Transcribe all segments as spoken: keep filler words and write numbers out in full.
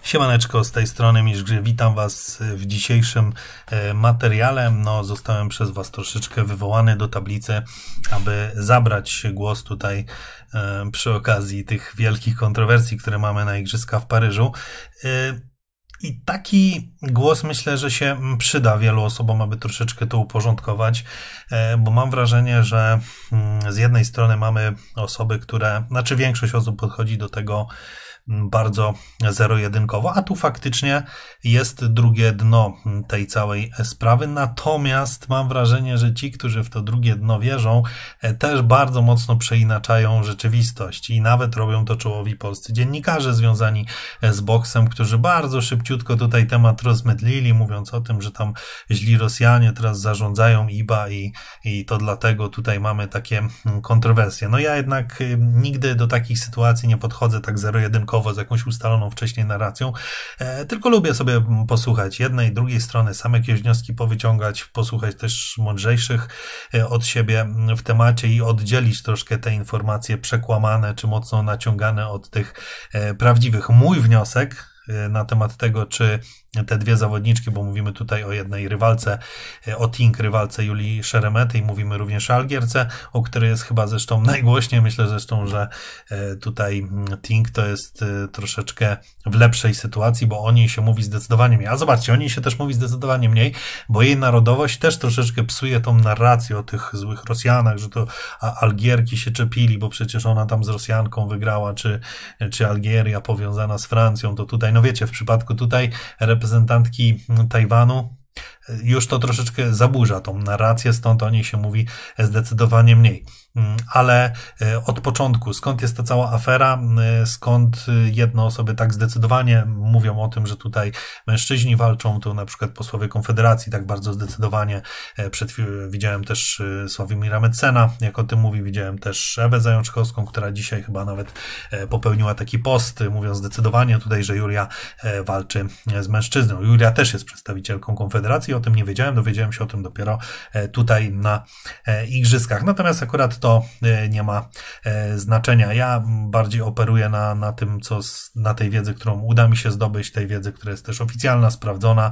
Siemaneczko, z tej strony Mistrz Gry. Witam Was w dzisiejszym materiale. No, zostałem przez Was troszeczkę wywołany do tablicy, aby zabrać głos tutaj przy okazji tych wielkich kontrowersji, które mamy na Igrzyska w Paryżu. I taki głos myślę, że się przyda wielu osobom, aby troszeczkę to uporządkować, bo mam wrażenie, że z jednej strony mamy osoby, które, znaczy większość osób podchodzi do tego bardzo zero-jedynkowo, a tu faktycznie jest drugie dno tej całej sprawy. Natomiast mam wrażenie, że ci, którzy w to drugie dno wierzą, też bardzo mocno przeinaczają rzeczywistość i nawet robią to czołowi polscy dziennikarze związani z boksem, którzy bardzo szybciutko tutaj temat rozmydlili, mówiąc o tym, że tam źli Rosjanie teraz zarządzają I B A i, i to dlatego tutaj mamy takie kontrowersje. No ja jednak nigdy do takich sytuacji nie podchodzę tak zero-jedynkowo, z jakąś ustaloną wcześniej narracją, e, tylko lubię sobie posłuchać jednej, drugiej strony, sam jakieś wnioski powyciągać, posłuchać też mądrzejszych e, od siebie w temacie i oddzielić troszkę te informacje przekłamane czy mocno naciągane od tych e, prawdziwych. Mój wniosek e, na temat tego, czy te dwie zawodniczki, bo mówimy tutaj o jednej rywalce, o Ting, rywalce Julii Szeremety i mówimy również o Algierce, o której jest chyba zresztą najgłośniej. Myślę zresztą, że tutaj Ting to jest troszeczkę w lepszej sytuacji, bo o niej się mówi zdecydowanie mniej. A zobaczcie, o niej się też mówi zdecydowanie mniej, bo jej narodowość też troszeczkę psuje tą narrację o tych złych Rosjanach, że to Algierki się czepili, bo przecież ona tam z Rosjanką wygrała, czy, czy Algieria powiązana z Francją, to tutaj, no wiecie, w przypadku tutaj reprezentantki Tajwanu już to troszeczkę zaburza tą narrację, stąd o niej się mówi zdecydowanie mniej. Ale od początku, skąd jest ta cała afera, skąd jedne osoby tak zdecydowanie mówią o tym, że tutaj mężczyźni walczą, to na przykład posłowie Konfederacji tak bardzo zdecydowanie, przed chwilą widziałem też Sławomira Metzena, jak o tym mówi, widziałem też Ewę Zajączkowską, która dzisiaj chyba nawet popełniła taki post, mówiąc zdecydowanie tutaj, że Julia walczy z mężczyzną. Julia też jest przedstawicielką Konfederacji, o tym nie wiedziałem, dowiedziałem się o tym dopiero tutaj na Igrzyskach. Natomiast akurat to nie ma znaczenia. Ja bardziej operuję na, na tym, co na tej wiedzy, którą uda mi się zdobyć, tej wiedzy, która jest też oficjalna, sprawdzona,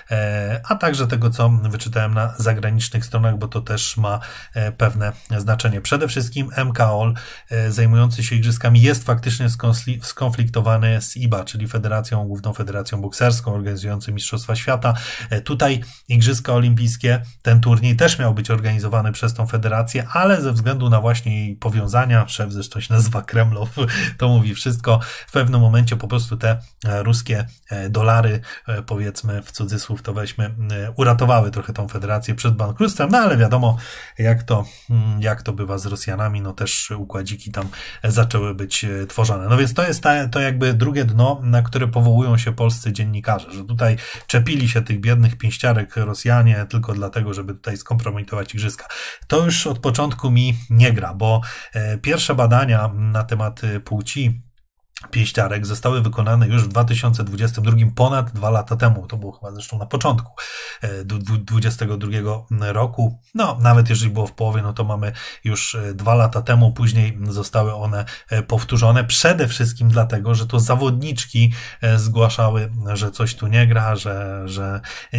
a także tego, co wyczytałem na zagranicznych stronach, bo to też ma pewne znaczenie. Przede wszystkim M K O L zajmujący się igrzyskami jest faktycznie skonfliktowany z I B A, czyli Federacją, Główną Federacją Bokserską, organizującą Mistrzostwa Świata. Tutaj Igrzyska Olimpijskie, ten turniej też miał być organizowany przez tą federację, ale ze względu na właśnie jej powiązania, szef zresztą się nazywa Kremlow, to mówi wszystko, w pewnym momencie po prostu te ruskie dolary, powiedzmy w cudzysłów to weźmy, uratowały trochę tą federację przed bankructwem, no ale wiadomo jak to, jak to bywa z Rosjanami, no też układziki tam zaczęły być tworzone. No więc to jest ta, to jakby drugie dno, na które powołują się polscy dziennikarze, że tutaj czepili się tych biednych pięściarek Rosjanie tylko dlatego, żeby tutaj skompromitować igrzyska. To już od początku mi nie gra, bo pierwsze badania na temat płci pięściarek zostały wykonane już w dwa tysiące dwudziestym drugim, ponad dwa lata temu. To było chyba zresztą na początku dwudziestego drugiego roku. No, nawet jeżeli było w połowie, no to mamy już dwa lata temu. Później zostały one powtórzone. Przede wszystkim dlatego, że to zawodniczki zgłaszały, że coś tu nie gra, że, że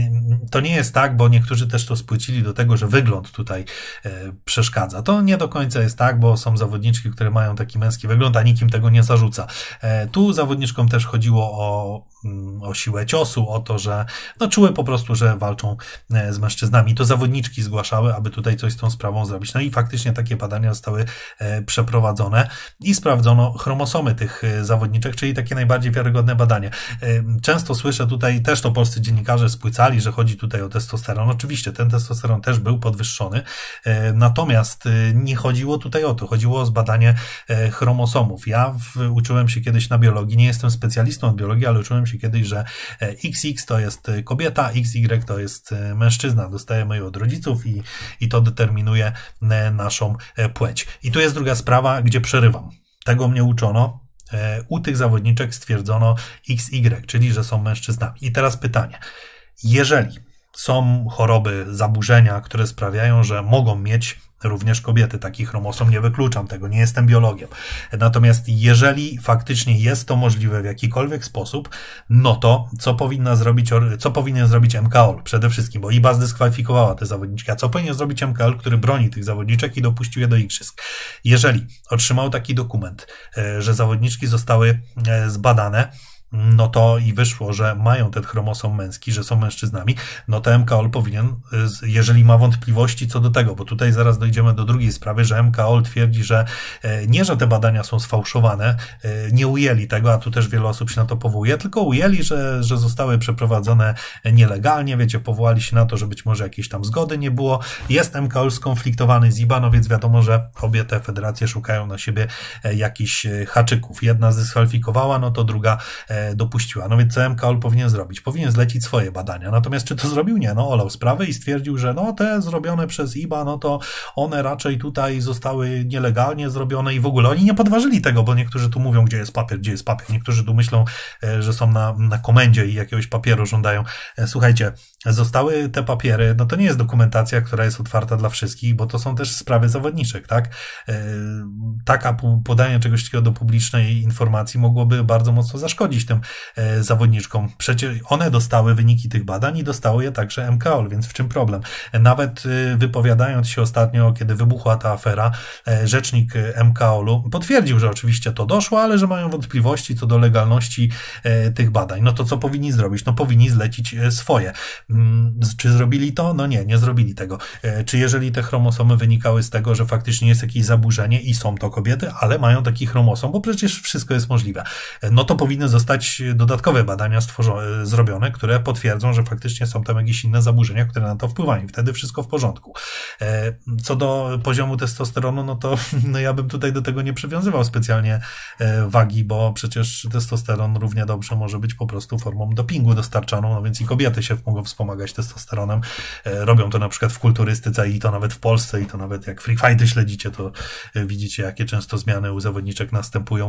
to nie jest tak, bo niektórzy też to spłycili do tego, że wygląd tutaj przeszkadza. To nie do końca jest tak, bo są zawodniczki, które mają taki męski wygląd, a nikim tego nie zarzuca. Tu zawodniczkom też chodziło o, o siłę ciosu, o to, że no, czuły po prostu, że walczą z mężczyznami. To zawodniczki zgłaszały, aby tutaj coś z tą sprawą zrobić. No i faktycznie takie badania zostały przeprowadzone i sprawdzono chromosomy tych zawodniczek, czyli takie najbardziej wiarygodne badanie. Często słyszę tutaj, też to polscy dziennikarze spłycali, że chodzi tutaj o testosteron. Oczywiście ten testosteron też był podwyższony, natomiast nie chodziło tutaj o to. Chodziło o zbadanie chromosomów. Ja w, uczyłem się kiedyś na biologii, nie jestem specjalistą od biologii, ale uczyłem się kiedyś, że X X to jest kobieta, X Y to jest mężczyzna. Dostajemy je od rodziców i, i to determinuje naszą płeć. I tu jest druga sprawa, gdzie przerywam. Tego mnie uczono. U tych zawodniczek stwierdzono X Y, czyli że są mężczyznami. I teraz pytanie. Jeżeli są choroby, zaburzenia, które sprawiają, że mogą mieć również kobiety taki chromosom, nie wykluczam tego, nie jestem biologiem. Natomiast jeżeli faktycznie jest to możliwe w jakikolwiek sposób, no to co powinna zrobić, co powinien zrobić M K O L przede wszystkim, bo I B A zdyskwalifikowała te zawodniczki, a co powinien zrobić M K O L, który broni tych zawodniczek i dopuścił je do igrzysk? Jeżeli otrzymał taki dokument, że zawodniczki zostały zbadane, no to i wyszło, że mają ten chromosom męski, że są mężczyznami, no to M K O L powinien, jeżeli ma wątpliwości co do tego, bo tutaj zaraz dojdziemy do drugiej sprawy, że M K O L twierdzi, że nie, że te badania są sfałszowane, nie ujęli tego, a tu też wiele osób się na to powołuje, tylko ujęli, że, że zostały przeprowadzone nielegalnie, wiecie, powołali się na to, że być może jakiejś tam zgody nie było. Jest M K O L skonfliktowany z I B A, no więc wiadomo, że obie te federacje szukają na siebie jakichś haczyków. Jedna zdyskwalifikowała, no to druga dopuściła. No więc co M K O L powinien zrobić? Powinien zlecić swoje badania. Natomiast czy to zrobił? Nie. No olał sprawę i stwierdził, że no te zrobione przez I B A, no to one raczej tutaj zostały nielegalnie zrobione i w ogóle oni nie podważyli tego, bo niektórzy tu mówią, gdzie jest papier, gdzie jest papier. Niektórzy tu myślą, że są na, na komendzie i jakiegoś papieru żądają. Słuchajcie, zostały te papiery, no to nie jest dokumentacja, która jest otwarta dla wszystkich, bo to są też sprawy zawodniczek, tak? Taka podanie czegoś takiego do publicznej informacji mogłoby bardzo mocno zaszkodzić tym zawodniczkom. Przecież one dostały wyniki tych badań i dostało je także M K O L, więc w czym problem? Nawet wypowiadając się ostatnio, kiedy wybuchła ta afera, rzecznik M K O L-u potwierdził, że oczywiście to doszło, ale że mają wątpliwości co do legalności tych badań. No to co powinni zrobić? No powinni zlecić swoje. Czy zrobili to? No nie, nie zrobili tego. Czy jeżeli te chromosomy wynikały z tego, że faktycznie jest jakieś zaburzenie i są to kobiety, ale mają taki chromosom, bo przecież wszystko jest możliwe, no to powinny zostać dodatkowe badania stworzone, zrobione, które potwierdzą, że faktycznie są tam jakieś inne zaburzenia, które na to wpływają. Wtedy wszystko w porządku. Co do poziomu testosteronu, no to no ja bym tutaj do tego nie przywiązywał specjalnie wagi, bo przecież testosteron równie dobrze może być po prostu formą dopingu dostarczaną, no więc i kobiety się mogą wspomagać testosteronem. Robią to na przykład w kulturystyce i to nawet w Polsce i to nawet jak free fighty śledzicie, to widzicie, jakie często zmiany u zawodniczek następują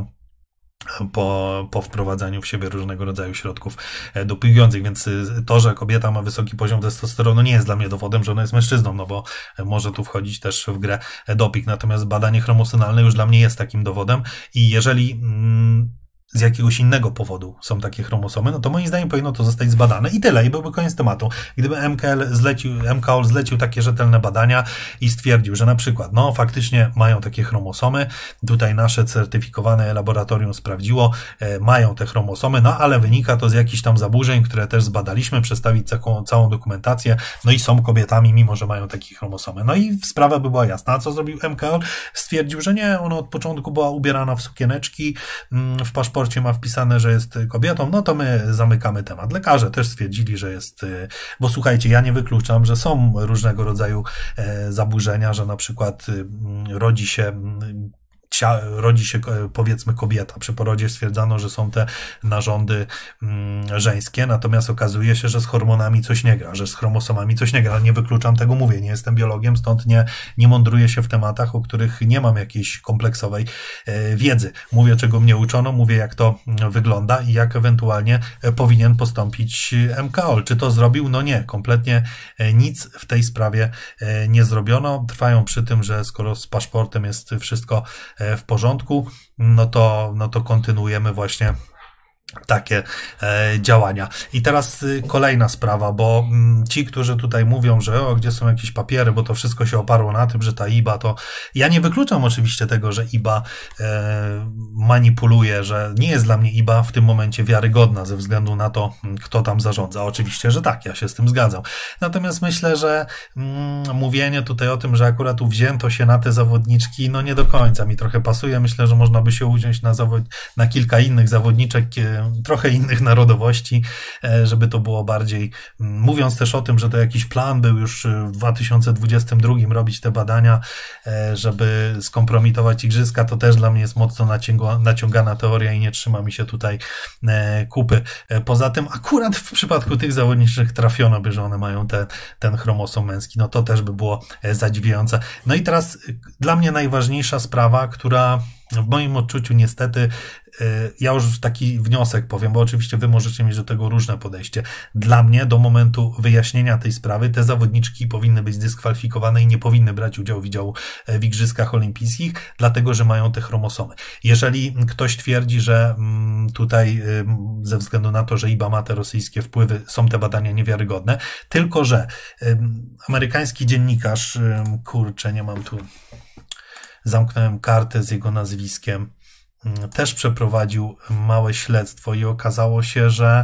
po, po wprowadzaniu w siebie różnego rodzaju środków dopingujących, więc to, że kobieta ma wysoki poziom testosteronu, nie jest dla mnie dowodem, że ona jest mężczyzną, no bo może tu wchodzić też w grę doping, natomiast badanie chromosonalne już dla mnie jest takim dowodem i jeżeli mm, z jakiegoś innego powodu są takie chromosomy, no to moim zdaniem powinno to zostać zbadane i tyle, i byłby koniec tematu. Gdyby M K O L zlecił, M K O L zlecił takie rzetelne badania i stwierdził, że na przykład, no faktycznie mają takie chromosomy, tutaj nasze certyfikowane laboratorium sprawdziło, e, mają te chromosomy, no ale wynika to z jakichś tam zaburzeń, które też zbadaliśmy, przedstawić taką, całą dokumentację, no i są kobietami, mimo że mają takie chromosomy. No i sprawa by była jasna. A co zrobił M K O L? Stwierdził, że nie, ona od początku była ubierana w sukieneczki, w paszporcie ma wpisane, że jest kobietą, no to my zamykamy temat. Lekarze też stwierdzili, że jest, bo słuchajcie, ja nie wykluczam, że są różnego rodzaju zaburzenia, że na przykład rodzi się rodzi się, powiedzmy, kobieta. Przy porodzie stwierdzano, że są te narządy mm, żeńskie, natomiast okazuje się, że z hormonami coś nie gra, że z chromosomami coś nie gra, ale nie wykluczam tego, mówię, nie jestem biologiem, stąd nie, nie mądruję się w tematach, o których nie mam jakiejś kompleksowej e, wiedzy. Mówię, czego mnie uczono, mówię, jak to wygląda i jak ewentualnie powinien postąpić M K O L. Czy to zrobił? No nie, kompletnie nic w tej sprawie nie zrobiono. Trwają przy tym, że skoro z paszportem jest wszystko w porządku, no to, no to kontynuujemy właśnie takie e, działania. I teraz y, kolejna sprawa, bo m, ci, którzy tutaj mówią, że o, gdzie są jakieś papiery, bo to wszystko się oparło na tym, że ta I B A to... Ja nie wykluczam oczywiście tego, że I B A e, manipuluje, że nie jest dla mnie I B A w tym momencie wiarygodna ze względu na to, kto tam zarządza. Oczywiście, że tak, ja się z tym zgadzam. Natomiast myślę, że mm, mówienie tutaj o tym, że akurat tu wzięto się na te zawodniczki, no nie do końca mi trochę pasuje. Myślę, że można by się uwziąć na, zawod... na kilka innych zawodniczek, trochę innych narodowości, żeby to było bardziej, mówiąc też o tym, że to jakiś plan był już w dwa tysiące dwudziestym drugim robić te badania, żeby skompromitować igrzyska, to też dla mnie jest mocno naciągana teoria i nie trzyma mi się tutaj kupy. Poza tym akurat w przypadku tych zawodniczych trafiono by, że one mają te, ten chromosom męski, no to też by było zadziwiające. No i teraz dla mnie najważniejsza sprawa, która w moim odczuciu niestety, ja już taki wniosek powiem, bo oczywiście wy możecie mieć do tego różne podejście. Dla mnie do momentu wyjaśnienia tej sprawy te zawodniczki powinny być dyskwalifikowane i nie powinny brać udziału w Igrzyskach Olimpijskich, dlatego że mają te chromosomy. Jeżeli ktoś twierdzi, że tutaj ze względu na to, że I B A ma te rosyjskie wpływy, są te badania niewiarygodne, tylko że amerykański dziennikarz, kurczę, nie mam tu, zamknąłem kartę z jego nazwiskiem, też przeprowadził małe śledztwo i okazało się, że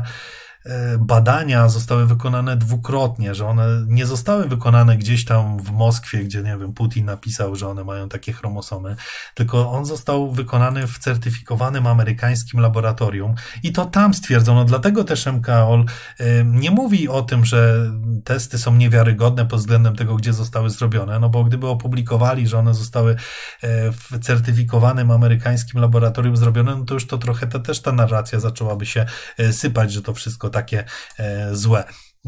badania zostały wykonane dwukrotnie, że one nie zostały wykonane gdzieś tam w Moskwie, gdzie, nie wiem, Putin napisał, że one mają takie chromosomy, tylko on został wykonany w certyfikowanym amerykańskim laboratorium i to tam stwierdzono, dlatego też M K O L nie mówi o tym, że testy są niewiarygodne pod względem tego, gdzie zostały zrobione, no bo gdyby opublikowali, że one zostały w certyfikowanym amerykańskim laboratorium zrobione, no to już to trochę ta, też ta narracja zaczęłaby się sypać, że to wszystko takie e, złe.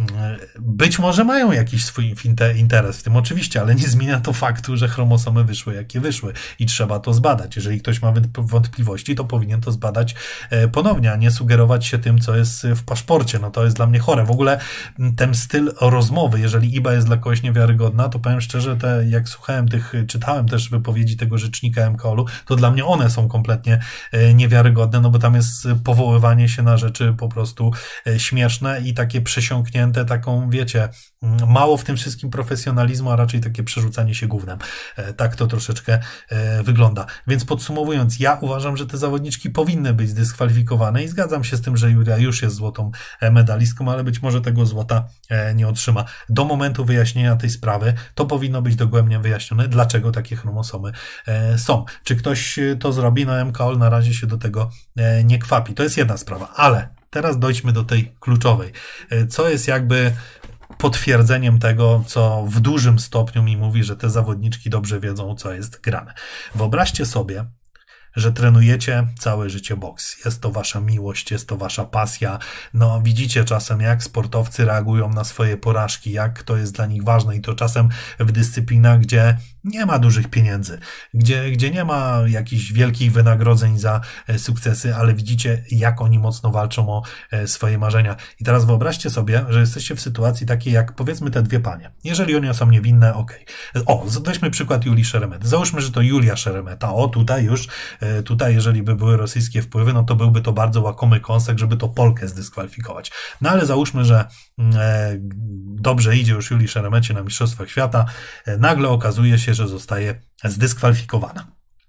Być może mają jakiś swój interes w tym, oczywiście, ale nie zmienia to faktu, że chromosomy wyszły jakie wyszły i trzeba to zbadać. Jeżeli ktoś ma wątpliwości, to powinien to zbadać ponownie, a nie sugerować się tym, co jest w paszporcie. No to jest dla mnie chore. W ogóle ten styl rozmowy, jeżeli I B A jest dla kogoś niewiarygodna, to powiem szczerze, te, jak słuchałem tych, czytałem też wypowiedzi tego rzecznika M K O L-u, to dla mnie one są kompletnie niewiarygodne, no bo tam jest powoływanie się na rzeczy po prostu śmieszne i takie przesiąknięte taką, wiecie, mało w tym wszystkim profesjonalizmu, a raczej takie przerzucanie się gównem. Tak to troszeczkę wygląda. Więc podsumowując, ja uważam, że te zawodniczki powinny być zdyskwalifikowane i zgadzam się z tym, że Julia już jest złotą medalistką, ale być może tego złota nie otrzyma. Do momentu wyjaśnienia tej sprawy to powinno być dogłębnie wyjaśnione, dlaczego takie chromosomy są. Czy ktoś to zrobi? No M K O L na razie się do tego nie kwapi. To jest jedna sprawa, ale teraz dojdźmy do tej kluczowej, co jest jakby potwierdzeniem tego, co w dużym stopniu mi mówi, że te zawodniczki dobrze wiedzą, co jest grane. Wyobraźcie sobie, że trenujecie całe życie boks. Jest to wasza miłość, jest to wasza pasja. No widzicie czasem, jak sportowcy reagują na swoje porażki, jak to jest dla nich ważne i to czasem w dyscyplinach, gdzie nie ma dużych pieniędzy, gdzie, gdzie nie ma jakichś wielkich wynagrodzeń za sukcesy, ale widzicie, jak oni mocno walczą o swoje marzenia. I teraz wyobraźcie sobie, że jesteście w sytuacji takiej, jak powiedzmy te dwie panie. Jeżeli one są niewinne, okej. Okay. O, weźmy przykład Julii Szeremety. Załóżmy, że to Julia Szeremeta. O, tutaj już, tutaj jeżeli by były rosyjskie wpływy, no to byłby to bardzo łakomy kąsek, żeby to Polkę zdyskwalifikować. No ale załóżmy, że e, dobrze idzie już Julii Szeremecie na Mistrzostwach Świata. E, nagle okazuje się, że zostaje zdyskwalifikowana.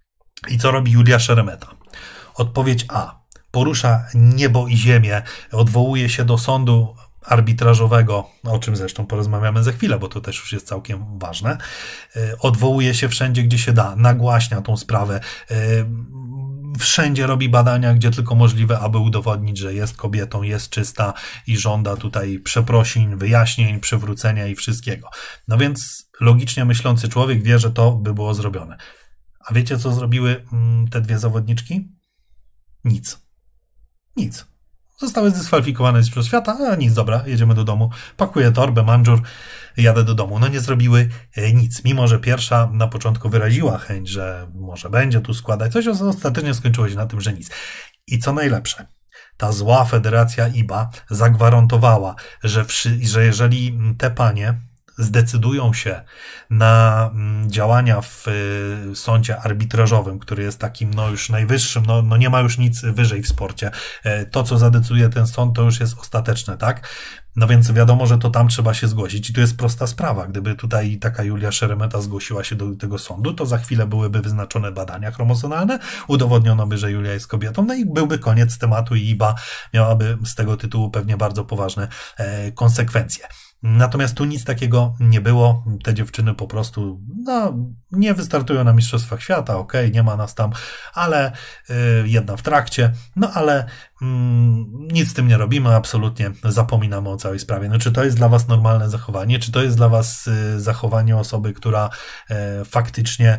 I co robi Julia Szeremeta? Odpowiedź A. Porusza niebo i ziemię, odwołuje się do sądu arbitrażowego, o czym zresztą porozmawiamy za chwilę, bo to też już jest całkiem ważne. Odwołuje się wszędzie, gdzie się da, nagłaśnia tą sprawę. Wszędzie robi badania, gdzie tylko możliwe, aby udowodnić, że jest kobietą, jest czysta i żąda tutaj przeprosin, wyjaśnień, przywrócenia i wszystkiego. No więc logicznie myślący człowiek wie, że to by było zrobione. A wiecie, co zrobiły te dwie zawodniczki? Nic. Nic. Zostały zdyskwalifikowane z Mistrzostw Świata, a nic, dobra, jedziemy do domu. Pakuję torbę, mandżur, jadę do domu. No nie zrobiły nic, mimo że pierwsza na początku wyraziła chęć, że może będzie tu składać coś, ostatecznie skończyło się na tym, że nic. I co najlepsze, ta zła federacja I B A zagwarantowała, że, że jeżeli te panie zdecydują się na działania w sądzie arbitrażowym, który jest takim no już najwyższym, no, no nie ma już nic wyżej w sporcie. To, co zadecyduje ten sąd, to już jest ostateczne, tak? No więc wiadomo, że to tam trzeba się zgłosić. I tu jest prosta sprawa. Gdyby tutaj taka Julia Szeremeta zgłosiła się do tego sądu, to za chwilę byłyby wyznaczone badania chromosonalne, udowodniono by, że Julia jest kobietą, no i byłby koniec tematu i I B A miałaby z tego tytułu pewnie bardzo poważne e, konsekwencje. Natomiast tu nic takiego nie było. Te dziewczyny po prostu no, nie wystartują na Mistrzostwach Świata, okej, okay, nie ma nas tam, ale y, jedna w trakcie, no ale mm, nic z tym nie robimy, absolutnie zapominamy o całej sprawie. No, czy to jest dla was normalne zachowanie? Czy to jest dla was y, zachowanie osoby, która y, faktycznie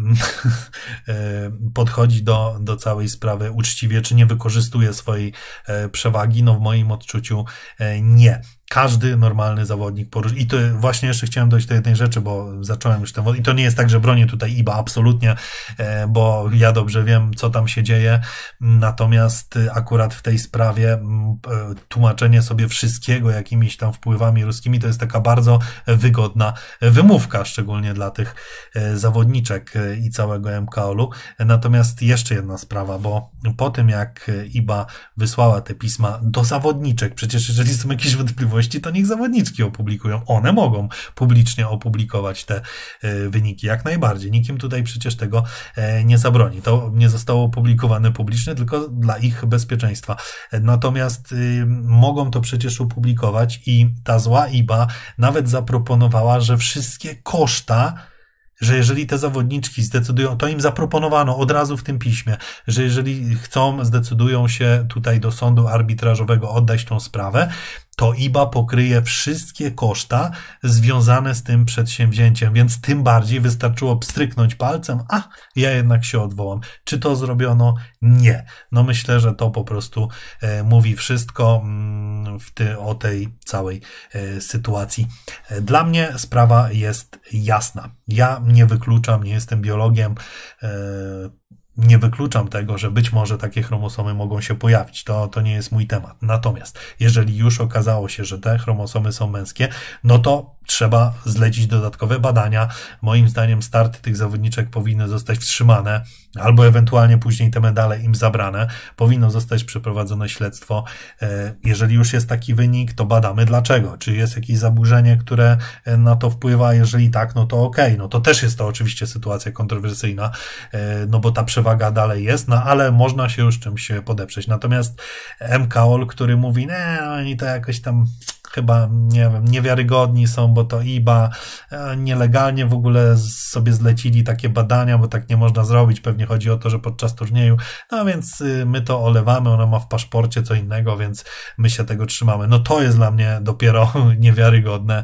y, podchodzi do, do całej sprawy uczciwie, czy nie wykorzystuje swojej y, przewagi? No w moim odczuciu y, nie. każdy normalny zawodnik poruszy. I to właśnie jeszcze chciałem dojść do jednej rzeczy, bo zacząłem już ten... I to nie jest tak, że bronię tutaj I B A absolutnie, bo ja dobrze wiem, co tam się dzieje. Natomiast akurat w tej sprawie tłumaczenie sobie wszystkiego jakimiś tam wpływami ruskimi to jest taka bardzo wygodna wymówka, szczególnie dla tych zawodniczek i całego M K O L-u. Natomiast jeszcze jedna sprawa, bo po tym jak I B A wysłała te pisma do zawodniczek, przecież jeżeli są jakieś wątpliwości, to niech zawodniczki opublikują. One mogą publicznie opublikować te wyniki, jak najbardziej. Nikim tutaj przecież tego nie zabroni. To nie zostało opublikowane publicznie, tylko dla ich bezpieczeństwa. Natomiast y, mogą to przecież opublikować i ta zła I B A nawet zaproponowała, że wszystkie koszta, że jeżeli te zawodniczki zdecydują, to im zaproponowano od razu w tym piśmie, że jeżeli chcą, zdecydują się tutaj do sądu arbitrażowego oddać tą sprawę, to I B A pokryje wszystkie koszta związane z tym przedsięwzięciem, więc tym bardziej wystarczyło pstryknąć palcem, a ja jednak się odwołam. Czy to zrobiono? Nie. No myślę, że to po prostu e, mówi wszystko mm, w ty, o tej całej e, sytuacji. E, dla mnie sprawa jest jasna. Ja nie wykluczam, nie jestem biologiem, e, nie wykluczam tego, że być może takie chromosomy mogą się pojawić. To, to nie jest mój temat. Natomiast jeżeli już okazało się, że te chromosomy są męskie, no to trzeba zlecić dodatkowe badania. Moim zdaniem starty tych zawodniczek powinny zostać wstrzymane, albo ewentualnie później te medale im zabrane. Powinno zostać przeprowadzone śledztwo. Jeżeli już jest taki wynik, to badamy dlaczego. Czy jest jakieś zaburzenie, które na to wpływa? Jeżeli tak, no to okej. Okay. No to też jest to oczywiście sytuacja kontrowersyjna, no bo ta przewaga dalej jest, no ale można się już czymś podeprzeć. Natomiast M K O L, który mówi, nie, oni to jakoś tam chyba, nie wiem, niewiarygodni są, bo to I B A nielegalnie w ogóle sobie zlecili takie badania, bo tak nie można zrobić. Pewnie chodzi o to, że podczas turnieju, no więc my to olewamy, ona ma w paszporcie co innego, więc my się tego trzymamy. No to jest dla mnie dopiero niewiarygodne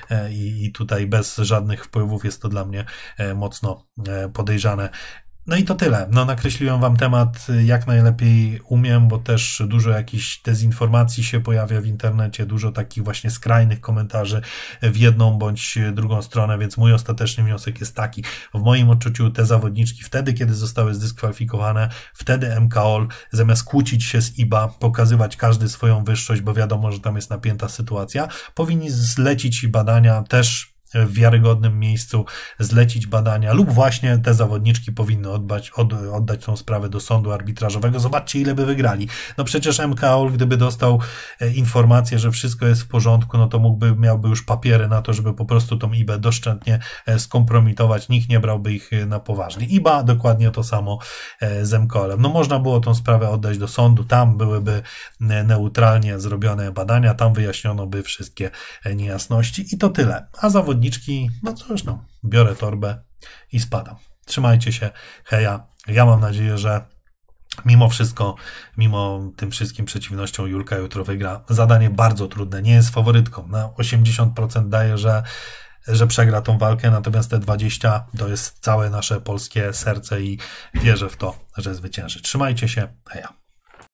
i, i tutaj bez żadnych wpływów jest to dla mnie mocno podejrzane. No i to tyle. No nakreśliłem wam temat jak najlepiej umiem, bo też dużo jakichś dezinformacji się pojawia w internecie, dużo takich właśnie skrajnych komentarzy w jedną bądź drugą stronę, więc mój ostateczny wniosek jest taki. W moim odczuciu te zawodniczki wtedy, kiedy zostały zdyskwalifikowane, wtedy M K O L zamiast kłócić się z I B A, pokazywać każdy swoją wyższość, bo wiadomo, że tam jest napięta sytuacja, powinni zlecić badania też w wiarygodnym miejscu, zlecić badania lub właśnie te zawodniczki powinny oddać, od, oddać tą sprawę do sądu arbitrażowego. Zobaczcie, ile by wygrali. No przecież M K O L, gdyby dostał informację, że wszystko jest w porządku, no to mógłby, miałby już papiery na to, żeby po prostu tą I B A doszczętnie skompromitować. Nikt nie brałby ich na poważnie. I B A dokładnie to samo z M K O L-em. No można było tą sprawę oddać do sądu, tam byłyby neutralnie zrobione badania, tam wyjaśniono by wszystkie niejasności i to tyle. A zawodniczki, no cóż, no, biorę torbę i spadam. Trzymajcie się, heja. Ja mam nadzieję, że mimo wszystko, mimo tym wszystkim przeciwnościom Julka jutro wygra. Zadanie bardzo trudne, nie jest faworytką. Na osiemdziesiąt procent daje, że, że przegra tą walkę, natomiast te dwadzieścia procent to jest całe nasze polskie serce i wierzę w to, że zwycięży. Trzymajcie się, heja.